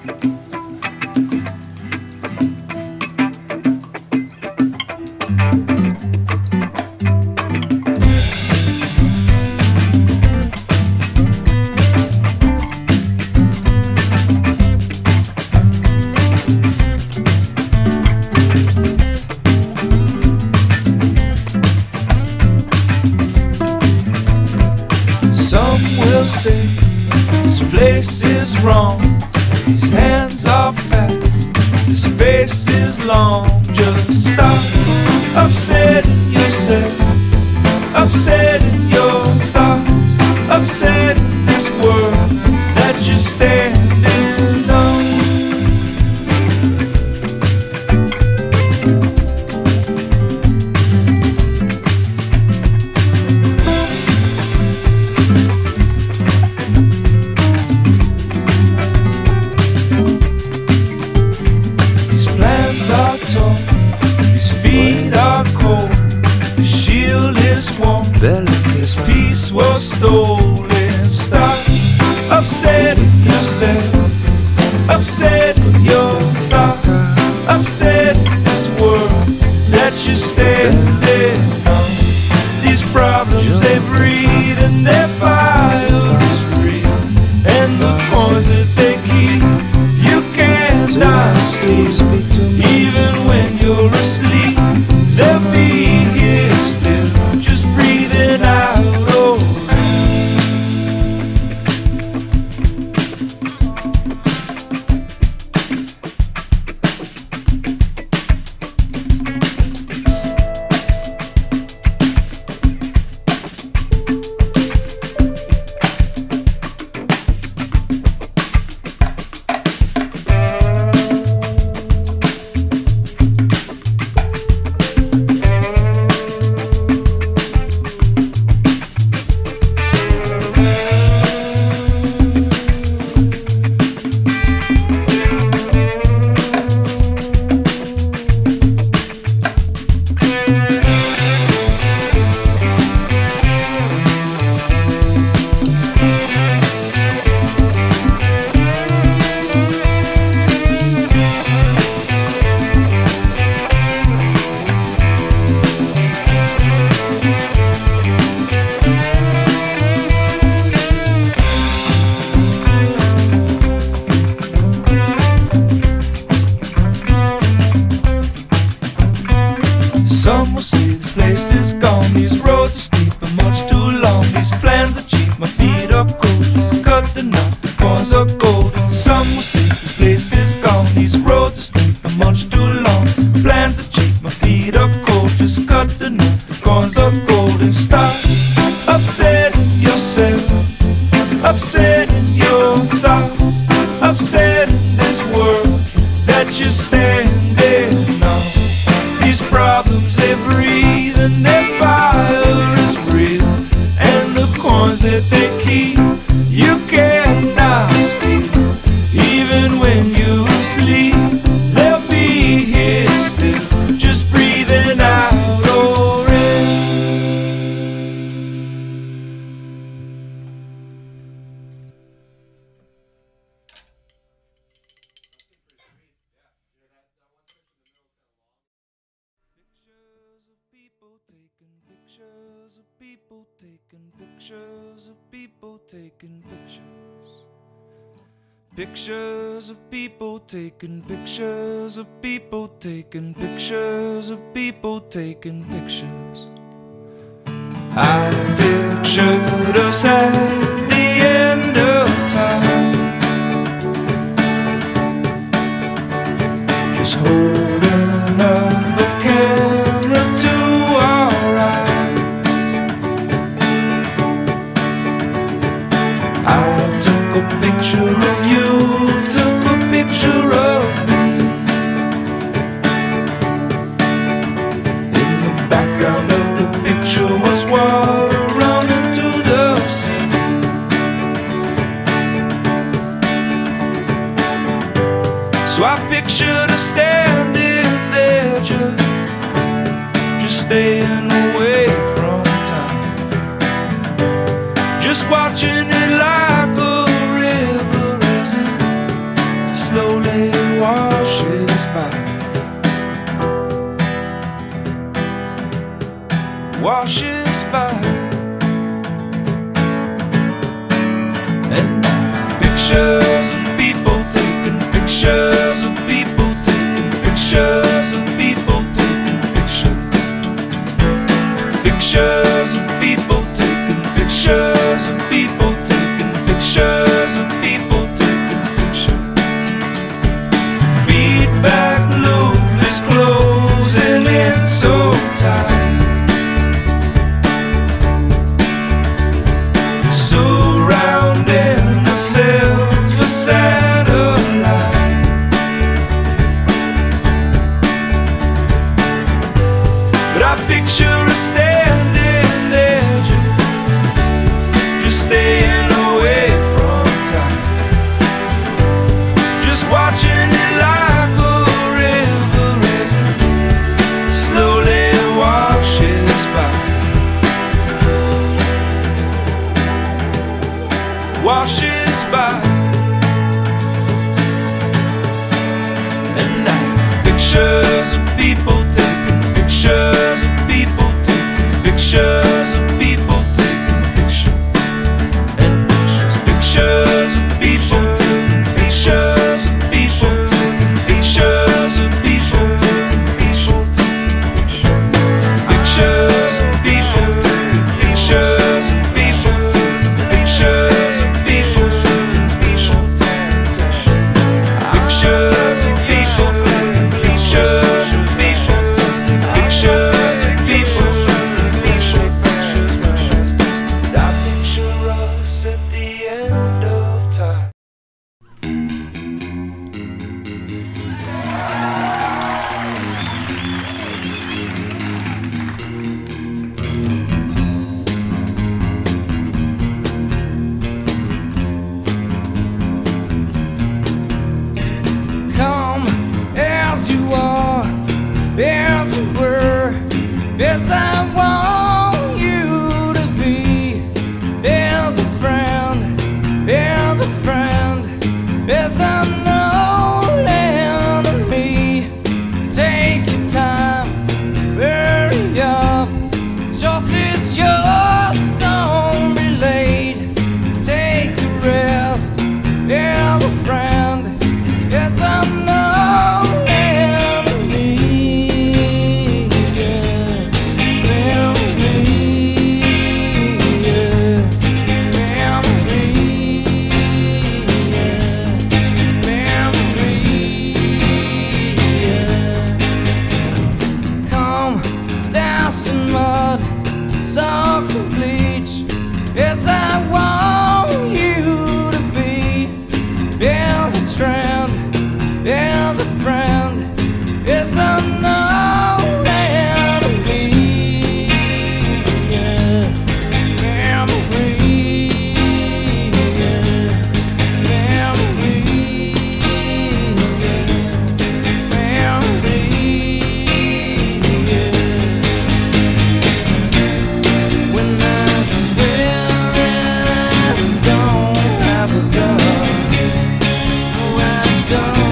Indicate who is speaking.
Speaker 1: Will say this place is wrong, these hands are fat, this face is long. Just stop upsetting yourself, upsetting your thoughts, upsetting this world that you're standing on. His feet are cold, the shield is warm,
Speaker 2: Belle,
Speaker 1: his peace was stolen. Stop upsetting yourself, upsetting your thoughts, upsetting this world that you're standing on. These problems, they breathe and their fire is real, and the cause that they keep you cannot steal. Even when you're asleep, they'll be here still, just breathing out. Oh, some will say this place is gone, these roads are steep and much too long, these plans are cheap, my feet are cold, just cut the knot, the coins are gold. Some will say this place is gone, these roads are steep and much too long, plans are cheap, my feet are cold, just cut the knot, the coins are gold. And stop upsetting yourself, upsetting your thoughts, upsetting this world that you're standing on. These problems, they breathe and their fire is real, and the coins that they keep you cannot steal. Even when you sleep, they'll be here still, just breathing out. Oh, pictures of people taking pictures of people taking pictures. Pictures of people taking pictures of people taking pictures of people taking pictures. I pictured us at the end of time, just holding up a camera to our eyes. I took a picture of you, took a picture of me. In the background of the picture was water running to the sea. So I pictured us standing there, just staying away from time, just watching it like a river as it slowly Yes, I want you to be. Here's a friend, here's a friend. Yes, I know enemy. Take your time, hurry up. Yours is yours, don't be late. Take a rest, here's a friend. Yes, I know enemy. Soak and bleach. Yes, I want you to be. Here's a trend, here's a friend. Yes, I know enemy. Memory, memory, memory. Don't